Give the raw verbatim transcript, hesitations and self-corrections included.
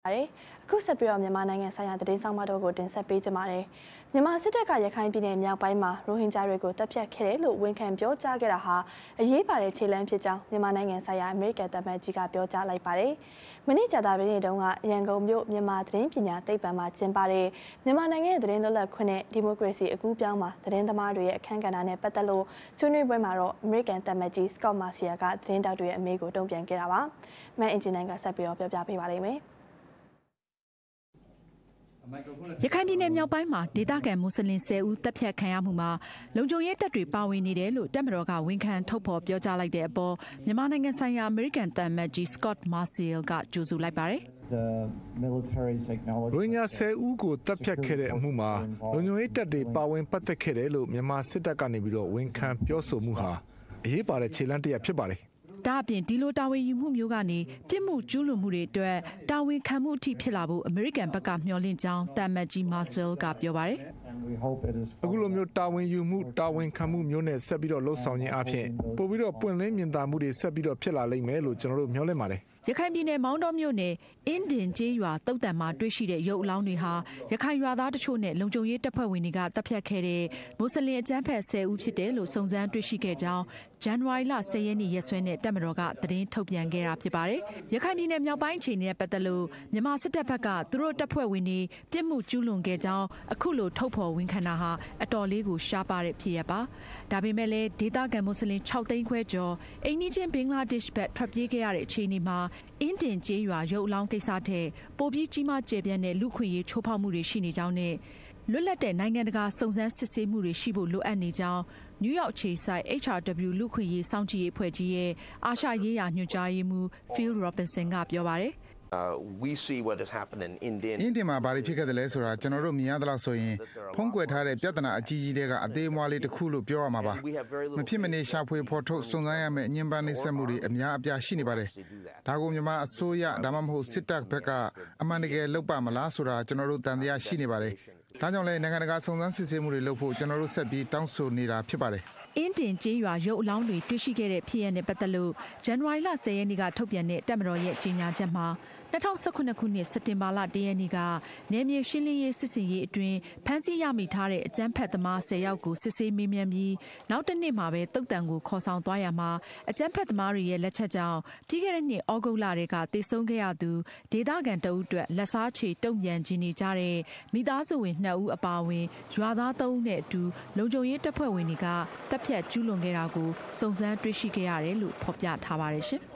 အခုဆက်ပြီးတော့မြန်မာနိုင်ငံဆိုင်ရာသတင်းဆောင်မတော်ကိုတင်ဆက်ပေးကြပါမယ်။မြန်မာစစ်တပ်ကရခိုင်ပြည်နယ်မြောက်ပိုင်းမှာရိုဟင်ဂျာတွေကိုတပ်ဖြတ်ခဲ့တယ်လို့ဝန်ခံပြောကြားခဲ့တာဟာအရေးပါတဲ့ခြေလှမ်းဖြစ်ကြောင်းမြန်မာနိုင်ငံဆိုင်ရာအမေရိကန်တပ်မကြီးကပြောကြားလိုက်ပါတယ်။မနေ့ကြာသပတေးနေ့တုန်းကရန်ကုန်မြို့မြန်မာသတင်းပညာသိပ္ပံမှာကျင်းပတဲ့မြန်မာနိုင်ငံရဲ့သတင်းလွတ်လပ်ခွင့်နဲ့ဒီမိုကရေစီအကူးပြောင်းမှာသတင်းသမားတွေရဲ့အခမ်းကဏ္ဍနဲ့ပတ်သက်လို့ဆွေးနွေးပွဲမှာတော့အမေရိကန်တပ်မကြီးစကော့မာစီယာကသတင်းတောက်တွေရဲ့အမေးကိုတုံ့ပြန်ခဲ့တာပါ။မန်အင်ဂျင်နိုင်ကဆက်ပြီးတော့ပြောပြပေးပါလိမ့်မယ်။ရခိုင်ပြည်နယ်မြောက်ပိုင်းမှာဒေသခံမွတ်စလင်ဆယ်ဦးတပ်ဖြတ်ခံရမှုမှာလုံခြုံရေးတပ်တွေပါဝင်နေတယ်လို့တပ်မတော်ကဝန်ခံထုတ်ဖော်ပြောကြားလိုက်တဲ့အပေါ်မြန်မာနိုင်ငံဆိုင်ရာအမေရိကန်တပ်မကြီး Scott Marciel ကကြိုဆိုလိုက်ပါတယ်။ရိုဟင်ဂျာဆယ်ဦးကိုတပ်ဖြတ်ခဲ့တဲ့အမှုမှာလုံခြုံရေးတပ်တွေပါဝင်ပတ်သက်ခဲ့တယ်လို့မြန်မာစစ်တပ်ကနေပြီးတော့ဝန်ခံပြောဆိုမှုဟာအရေးပါတဲ့ခြေလှမ်းတစ်ရပ်ဖြစ်ပါတယ်။ဒါအပြင်ဒီလိုတာဝန်ယူမှုမျိုးကနေပြစ်မှုကျူးလွန်မှုတွေအတွက်တာဝန်ခံမှုအထိဖြစ်လာဖို့အမေရိကန်ဘက်ကမျှော်လင့်ကြောင်းတပ်မကြီး Marcel ကပြောပါတယ်။အခုလိုမျိုးတာဝန်ယူမှုတာဝန်ခံမှုမျိုးနဲ့ဆက်ပြီးတော့လှုပ်ဆောင်ခြင်းအပြင်ပို့ပြီးတော့ပွင့်လင်းမြင်သာမှုတွေဆက်ပြီးတော့ဖြစ်လာလိမ့်မယ်လို့ကျွန်တော်တို့မျှော်လင့်ပါတယ်။ရခိုင်ပြည်နယ်မောင်းတော်မြို့နယ်အင်းဒင်ကျေးရွာတုတ်တံမှာတွေ့ရှိတဲ့ရုပ်အလောင်းတွေဟာရခိုင်ရွာသားတချို့နဲ့လုံခြုံရေးတပ်ဖွဲ့ဝင်တွေကတပ်ဖြတ်ခဲ့တဲ့မွတ်စလင်အကြမ်းဖက်ဆယ်ဦးဖြစ်တယ်လို့စုံစမ်းတွေ့ရှိခဲ့ကြောင်းဇန်နဝါရီလဆယ်ရက်နေ့ရက်စွဲနဲ့တပ်မတော်ကသတင်းထုတ်ပြန်ခဲ့တာဖြစ်ပါတယ်။ရခိုင်ပြည်နယ်မြောက်ပိုင်းအခြေအနေနဲ့ပတ်သက်လို့မြန်မာစစ်တပ်ဘက်ကသူတို့တပ်ဖွဲ့ဝင်တွေပြစ်မှုကျူးလွန်ခဲ့ကြောင်းအခုလိုထုတ်ဖော်ဝန်ခံတာဟာအတော်လေးကိုရှားပါတဲ့ဖြစ်ရပ်ပါ။ဒါပေမဲ့လည်းဒေသခံမွတ်စလင်ခြောက်သိန်းခွဲကျော်အိမ်နီးချင်းဘင်္ဂလားဒေ့ရှ်ဘက်ထွက်ပြေးခဲ့ရတဲ့အခြေအနေမှာအင်းတင်ကျေးရွာရုပ်အလောင်းကိစ္စတဲ့ပိုပြီးကြီးမားကျယ်ပြန့်တဲ့လူခွင့်ရေးချိုးဖောက်မှုတွေရှိနေကြောင်းနဲ့လွတ်လပ်တဲ့နိုင်ငံတကာစုံစမ်းစစ်ဆေးမှုတွေရှိဖို့လိုအပ်နေကြောင်းနယူးယောက်အခြေစိုက် H R W လူခွင့်ရေးစောင့်ကြည့်ရေးအဖွဲ့ကြီးရဲ့အာရှရေးရာညွှန်ကြားရေးမှူး Phil Robinson ကပြောပါတယ် Uh, we see what has happened in India. အင်းတင်မှာဘာတွေဖြစ်ခဲ့တယ်လဲဆိုတာကျွန်တော်တို့မြင်ရသလောက်ဆိုရင်ဖုံးကွယ်ထားတဲ့ပြဿနာအကြီးကြီးတွေကအသေးအမွှားလေးတစ်ခုလို့ပြောရမှာပါ။မဖြစ်မနေရှာဖွေဖော်ထုတ်စုံစမ်းရမယ့်ညှဉ်းပန်းနှိပ်စက်မှုတွေအများအပြားရှိနေပါတယ်။ဒါကိုမြန်မာအစိုးရဒါမှမဟုတ်စစ်တပ်ဘက်ကအမှန်တကယ်လုပ်ပါမလားဆိုတာကျွန်တော်တို့တန်တရားရှိနေပါတယ်။ဒါကြောင့်လည်းနိုင်ငံတကာစုံစမ်းစစ်ဆေးမှုတွေလုပ်ဖို့ကျွန်တော်တို့ဆက်ပြီးတောင်းဆိုနေတာဖြစ်ပါတယ်။အင်းတင်ကျေးရွာရုပ်အလောင်းတွေတွေ့ရှိခဲ့တဲ့ဖြစ်ရပ်နဲ့ပတ်သက်လို့ဇန်နဝါရီလဆယ်ရက်နေ့ကထုတ်ပြန်တဲ့တပ်မတော်ရဲ့ကြေညာချက်မှာ၂၀၁၇ခုနှစ်စက်တင်ဘာလ၁ရက်နေ့ကနယ်မြေရှင်းလင်းရေးစစ်စင်ရေးအတွင်းဖမ်းဆီးရမိထားတဲ့အကြမ်းဖက်သမားဆယ်ယောက်ကိုစစ်ဆေးမေးမြန်းပြီးနောက်တစ်နှစ်မှာပဲတုတ်တံကိုခေါ်ဆောင်သွားရမှာအကြမ်းဖက်သမားတွေရဲ့လက်ချက်ကြောင့်ပြီးခဲ့တဲ့နှစ်ဩဂုတ်လတည်းကတေဆုံးခဲ့ရသူဒေသခံတအုပ်အတွက်လက်စားချေတုံ့ပြန်ခြင်းနေကြတဲ့မိသားစုဝင်နှစ်ဦးအပါအဝင်ရွာသားသုံးဦးနဲ့အတူလုံခြုံရေးတပ်ဖွဲ့ဝင်တွေကတပ်ဖြတ်ကျူးလွန်ခဲ့တာကိုစုံစမ်းတွေ့ရှိခဲ့ရတယ်လို့ဖော်ပြထားပါတယ်ရှင်။